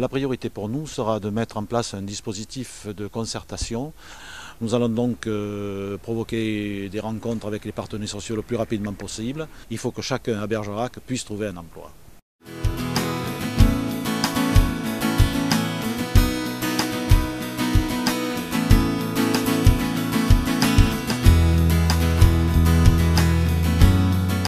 La priorité pour nous sera de mettre en place un dispositif de concertation. Nous allons donc provoquer des rencontres avec les partenaires sociaux le plus rapidement possible. Il faut que chacun à Bergerac puisse trouver un emploi.